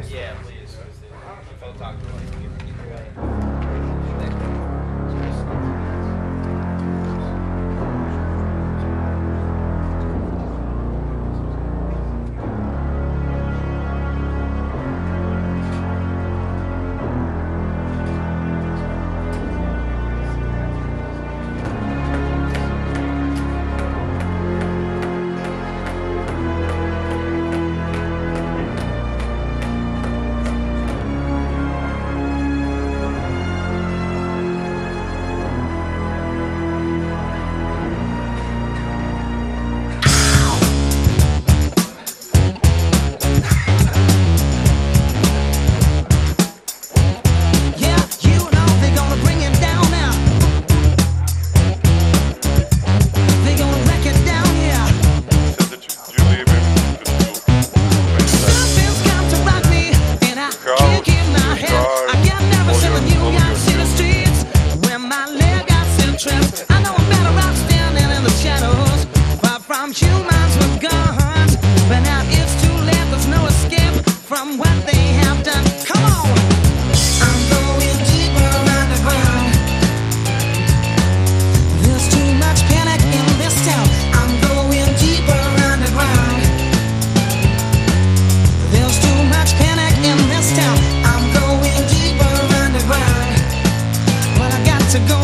Yeah, please. If I'll talk to like, humans with guns, but now it's too late, there's no escape from what they have done. Come on! I'm going deeper underground. There's too much panic in this town. I'm going deeper underground. There's too much panic in this town. I'm going deeper underground. Well, I got to go